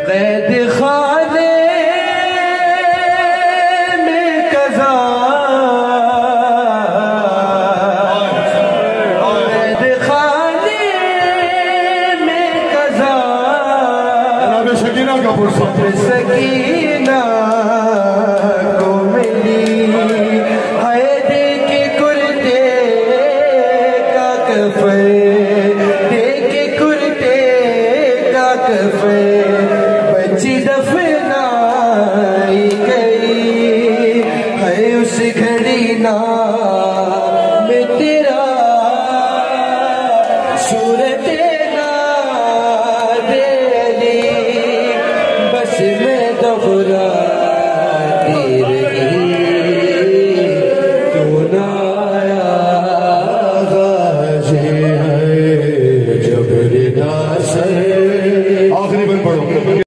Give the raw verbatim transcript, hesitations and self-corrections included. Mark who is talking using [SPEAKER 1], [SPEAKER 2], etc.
[SPEAKER 1] कैद खाने में कज़ा, कैद खाने में कज़ा,
[SPEAKER 2] जनाब शकीना का पुरसा
[SPEAKER 1] सकीना